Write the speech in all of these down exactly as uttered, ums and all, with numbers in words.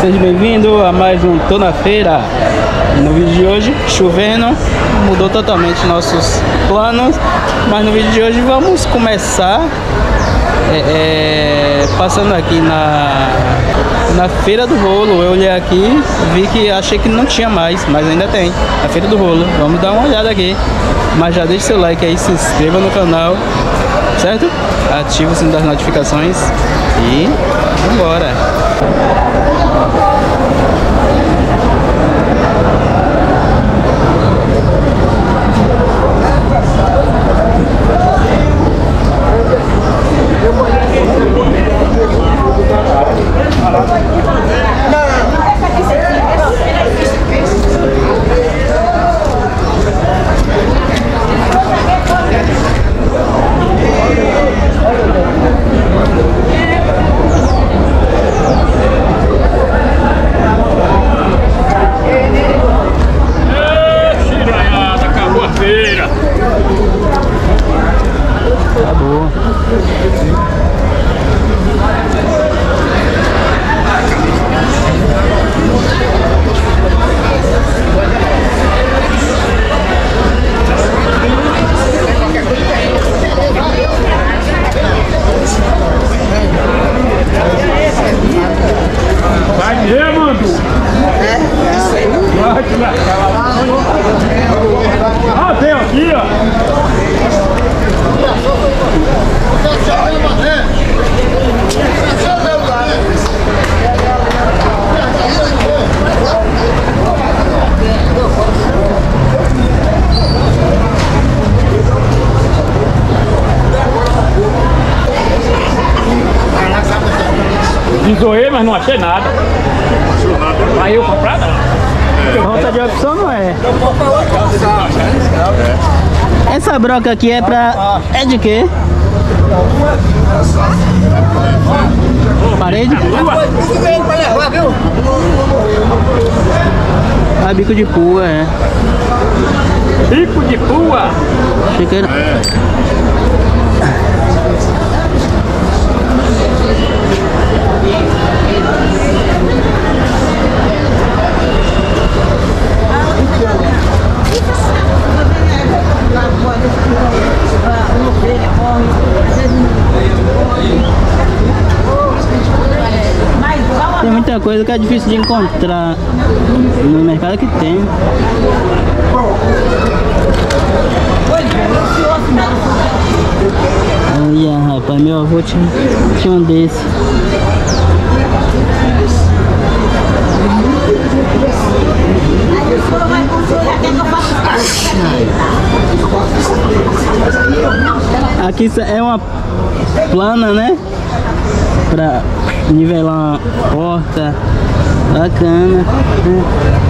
seja bem-vindo a mais um Tô na Feira. No vídeo de hoje, chovendo, mudou totalmente nossos planos, mas no vídeo de hoje vamos começar é, é, passando aqui na, na Feira do Rolo. Eu olhei aqui, vi que achei que não tinha mais, mas ainda tem, a Feira do Rolo. Vamos dar uma olhada aqui, mas já deixa seu like aí, se inscreva no canal, certo? Ativa o sininho das notificações e vambora! Ah, tem aqui, ó. Desoei, mas não achei nada. Aí eu comprar não. Falta de opção não é. Essa broca aqui é pra... é de quê? Parede? Ah, bico de pua, é. Bico de pua? Achei que era... Tem muita coisa que é difícil de encontrar no mercado que tem. Olha, rapaz, meu avô tinha, tinha um desse. Aqui é uma plana, né? Pra nivelar uma porta. Bacana, né?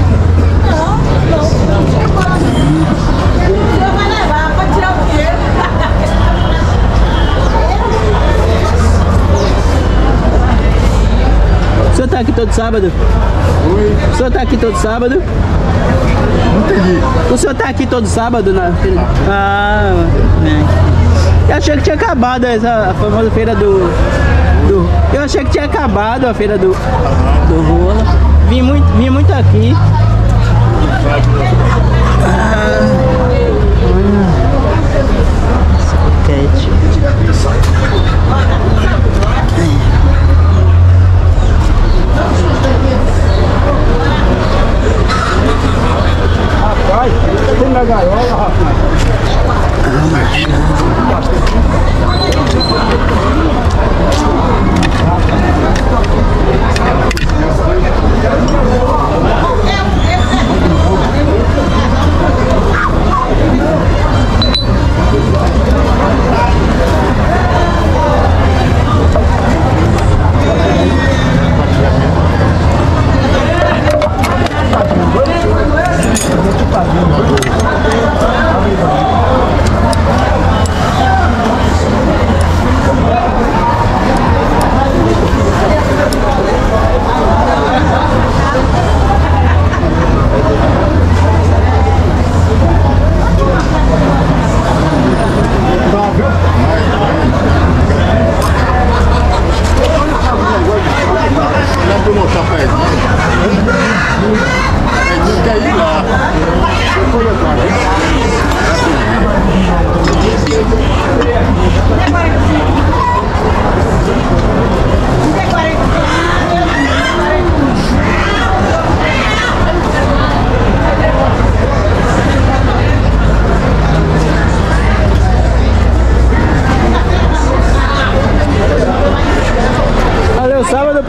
O senhor tá aqui todo sábado? Oi. O senhor tá aqui todo sábado? Não entendi. O senhor tá aqui todo sábado na feira? Ah, bem. Eu achei que tinha acabado essa a famosa feira do, do... Eu achei que tinha acabado a feira do, do rolo. Vim muito, vim muito aqui. Ah, olha. Soquete. Rapaz, tem na gaiola, rapaz.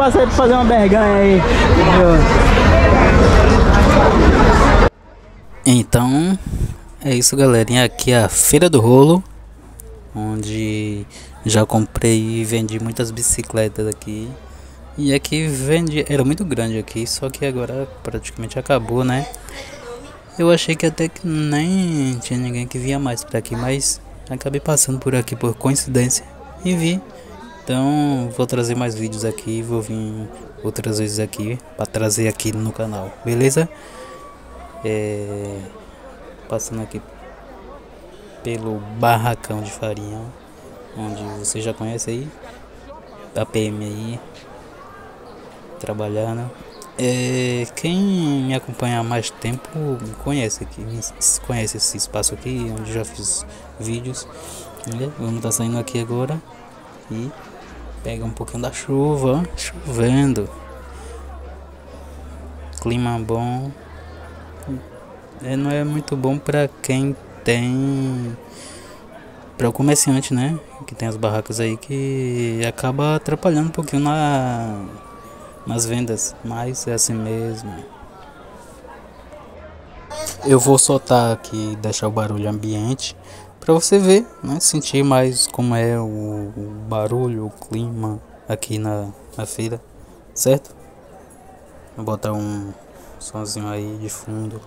passa aí pra fazer uma berganha aí. Então, é isso, galerinha. Aqui é a Feira do Rolo, onde já comprei e vendi muitas bicicletas aqui. E aqui vende, era muito grande aqui, só que agora praticamente acabou, né? Eu achei que até que nem tinha ninguém que vinha mais pra aqui, mas acabei passando por aqui por coincidência e vi. Então vou trazer mais vídeos aqui, vou vir outras vezes aqui pra trazer aqui no canal, beleza? É... Passando aqui pelo Barracão de Farinha, onde você já conhece aí, a P M aí, trabalhando. É, quem me acompanha há mais tempo me conhece aqui, me conhece esse espaço aqui, onde já fiz vídeos. Né? Vamos estar saindo aqui agora e pega um pouquinho da chuva, ó, chovendo, clima bom. É, não é muito bom para quem tem, para o comerciante, né? Que tem as barracas aí, que acaba atrapalhando um pouquinho na nas vendas, mas é assim mesmo. Eu vou soltar aqui, deixar o barulho ambiente para você ver, né, sentir mais como é o, o barulho, o clima aqui na, na feira, certo? Vou botar um sonzinho aí de fundo.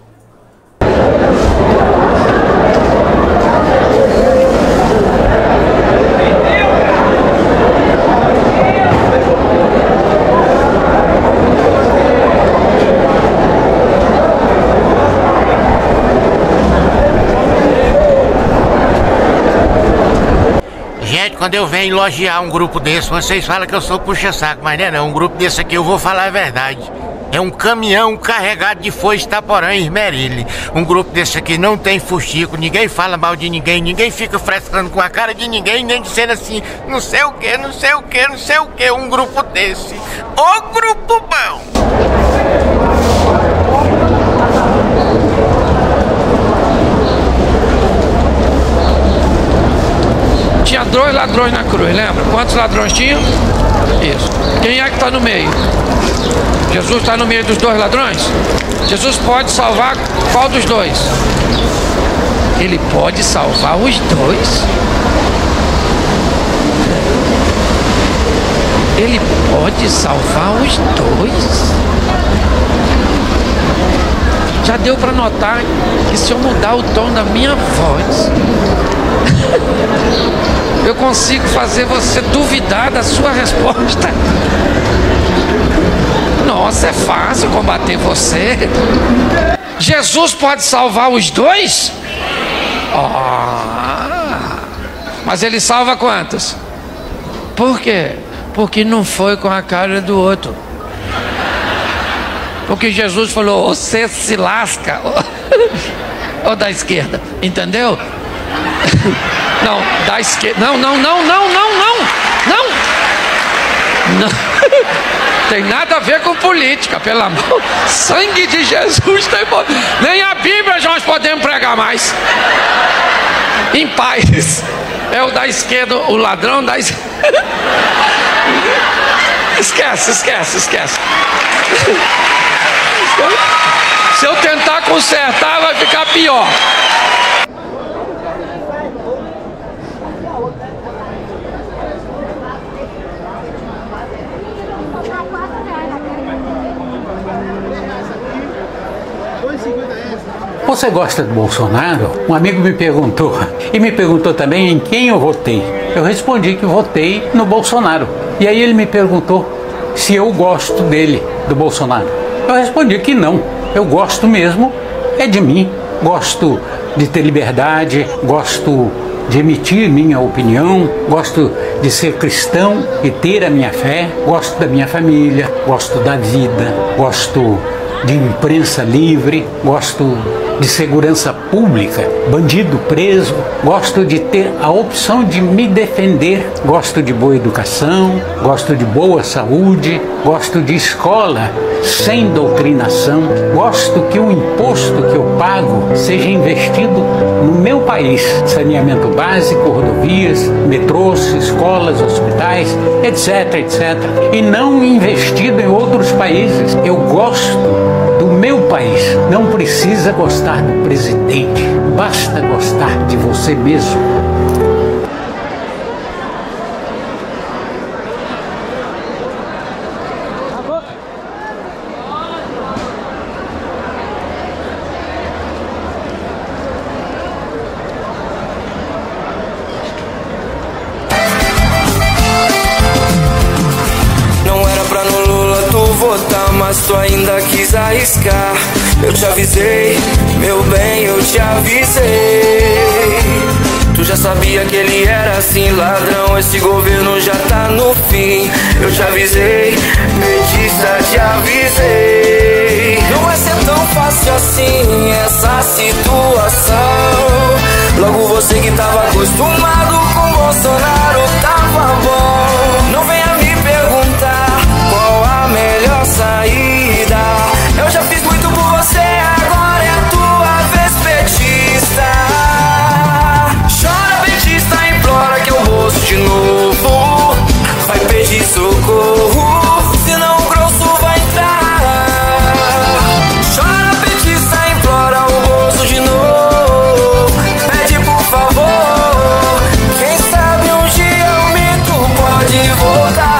Quando eu venho elogiar um grupo desse, vocês falam que eu sou puxa-saco, mas não é não. Um grupo desse aqui, eu vou falar a verdade, é um caminhão carregado de foice, Itaporã e Esmerilha. Um grupo desse aqui não tem fuxico, ninguém fala mal de ninguém, ninguém fica frescando com a cara de ninguém, nem dizendo assim, não sei o que, não sei o que, não sei o que. Um grupo desse, ô grupo bom! Tinha dois ladrões na cruz, lembra? Quantos ladrões tinham? Isso. Quem é que está no meio? Jesus está no meio dos dois ladrões? Jesus pode salvar qual dos dois? Ele pode salvar os dois? Ele pode salvar os dois? Já deu para notar que se eu mudar o tom da minha voz, eu consigo fazer você duvidar da sua resposta. Nossa, é fácil combater você. Jesus pode salvar os dois? Oh, mas ele salva quantos? Por quê? Porque não foi com a cara do outro. Porque Jesus falou, você se lasca. Ou da esquerda, entendeu? Não, da esquerda. Não, não, não, não, não, não, não. Não. Tem nada a ver com política, pelo amor. Sangue de Jesus tem poder. Nem a Bíblia nós podemos pregar mais. Em paz. É o da esquerda, o ladrão da esquerda. Esquece, esquece, esquece. Se eu tentar consertar, vai ficar pior. Você gosta do Bolsonaro? Um amigo me perguntou, e me perguntou também em quem eu votei. Eu respondi que votei no Bolsonaro. E aí ele me perguntou se eu gosto dele, do Bolsonaro. Eu respondi que não. Eu gosto mesmo, é de mim. Gosto de ter liberdade, gosto de emitir minha opinião, gosto de ser cristão e ter a minha fé, gosto da minha família, gosto da vida, gosto de imprensa livre, gosto de segurança pública, bandido preso, gosto de ter a opção de me defender, gosto de boa educação, gosto de boa saúde, gosto de escola sem doutrinação, gosto que o imposto que eu pago seja investido no meu país, saneamento básico, rodovias, metrôs, escolas, hospitais, etc, etcétera, e não investido em outros países. Eu gosto do meu país. Não precisa gostar do presidente, basta gostar de você mesmo. Mas tu ainda quis arriscar. Eu te avisei, meu bem, eu te avisei. Tu já sabia que ele era assim, ladrão. Esse governo já tá no fim. Eu te avisei, petista, te avisei. Não vai ser tão fácil assim essa situação. Logo você que tava acostumado com Bolsonaro tava bom. Não venha me perguntar qual a melhor saída. Eu já fiz muito por você, agora é a tua vez, petista. Chora, petista, implora que eu bolso de novo. Vai pedir socorro, senão o grosso vai entrar. Chora, petista, implora o bolso de novo. Pede por favor, quem sabe um dia o mito pode voltar.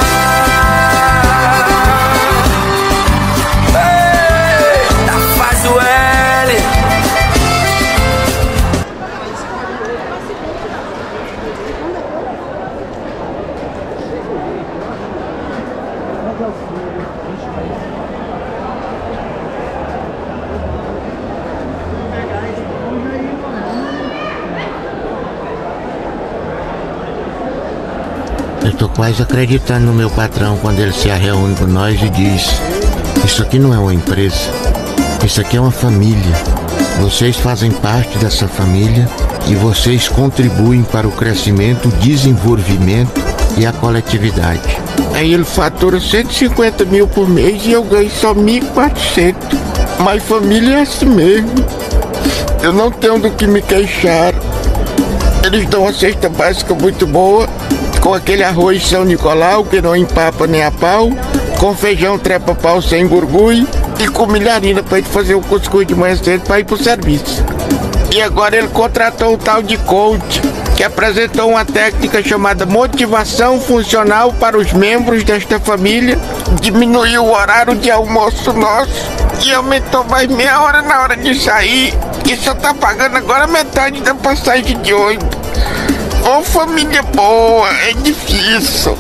Eu tô quase acreditando no meu patrão quando ele se reúne com nós e diz: isso aqui não é uma empresa, isso aqui é uma família. Vocês fazem parte dessa família e vocês contribuem para o crescimento, o desenvolvimento e a coletividade. Aí ele fatura cento e cinquenta mil por mês e eu ganho só mil e quatrocentos. Mas família é assim mesmo. Eu não tenho do que me queixar. Eles dão uma cesta básica muito boa, com aquele arroz São Nicolau que não empapa nem a pau, com feijão trepa-pau sem gurgui e com milharina para ele fazer o cuscuz de manhã cedo para ir pro serviço. E agora ele contratou um tal de coach, que apresentou uma técnica chamada motivação funcional para os membros desta família, diminuiu o horário de almoço nosso e aumentou mais meia hora na hora de sair, e só tá pagando agora metade da passagem de ônibus. Ô, família boa, é difícil.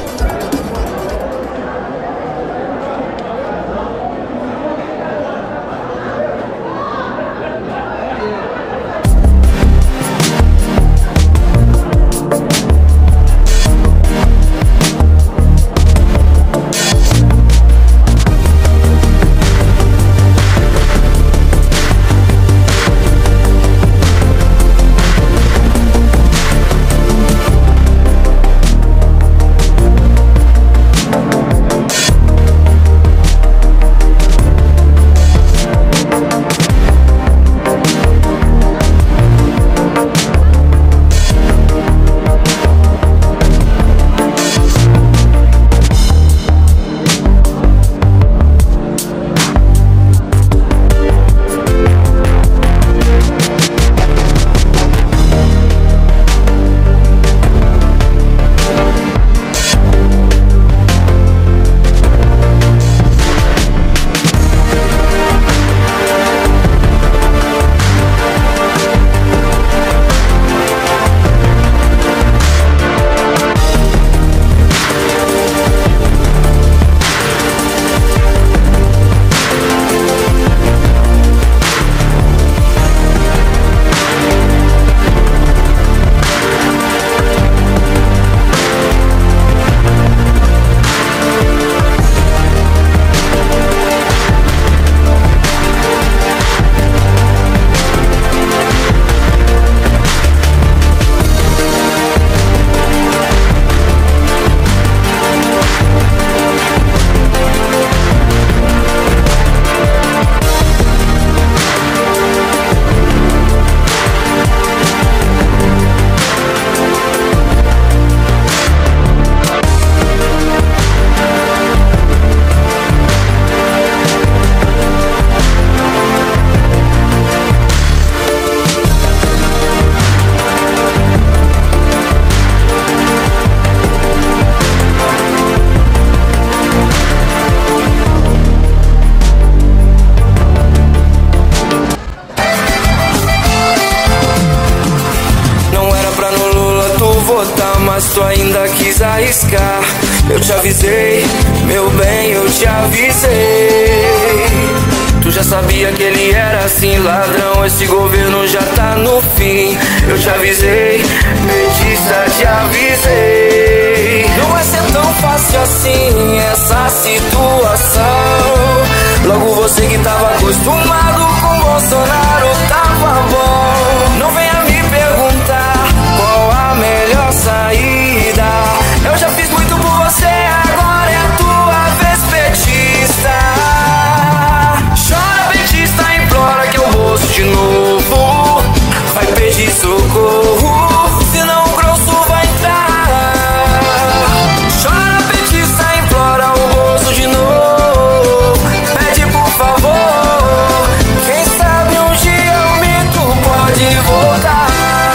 mas tu ainda quis arriscar. Eu te avisei, meu bem, eu te avisei. Tu já sabia que ele era assim, ladrão, esse governo já tá no fim. Eu te avisei, petista, te avisei. Não vai ser tão fácil assim essa situação. Logo você que tava acostumado com Bolsonaro tava bom. Não venha me perguntar qual a melhor saída. Eu já fiz muito por você, agora é a tua vez, petista. Chora, petista, implora que eu rosto de novo. Vai pedir socorro, senão o grosso vai entrar. Chora, petista, implora o rosto de novo. Pede por favor, quem sabe um dia o mito pode voltar.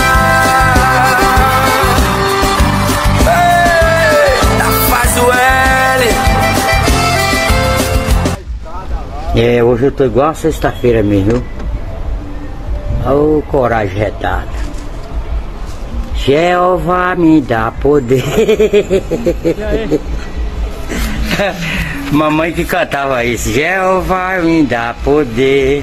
Eita, faz o L. É, hoje eu tô igual a sexta-feira mesmo, viu? Ô, coragem retada. Jeová me dá poder. Mamãe que cantava isso. Jeová me dá poder.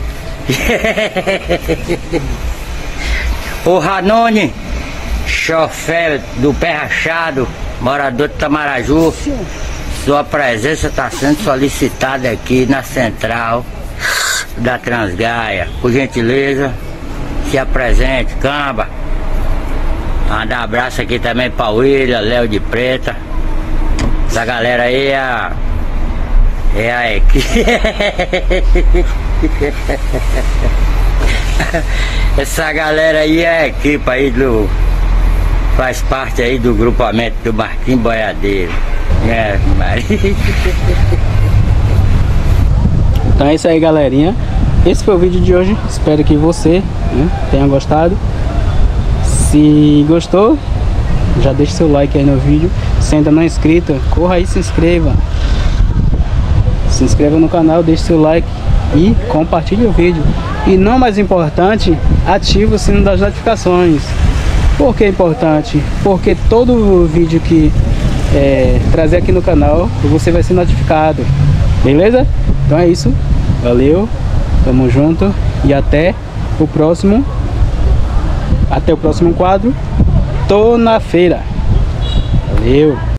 O Ranone, chofer do Pé Rachado, morador de Tamaraju, sua presença está sendo solicitada aqui na central da Transgaia. Por gentileza, se apresente, Camba. Mandar um abraço aqui também para o William, Léo de Preta. Essa galera aí é a, é a equipe. Essa galera aí é a equipe aí do... Faz parte aí do grupamento do Marquinhos Boiadeiro. É, Maria. Então é isso aí, galerinha. Esse foi o vídeo de hoje. Espero que você, né, tenha gostado. Se gostou, já deixa seu like aí no vídeo. Se ainda não é inscrito, corra aí e se inscreva. Se inscreva no canal, deixe seu like e compartilhe o vídeo. E não mais importante, ative o sino das notificações. Por que é importante? Porque todo vídeo que é, trazer aqui no canal, você vai ser notificado. Beleza? Então é isso. Valeu. Tamo junto. E até o próximo. Até o próximo quadro. Tô na feira. Valeu.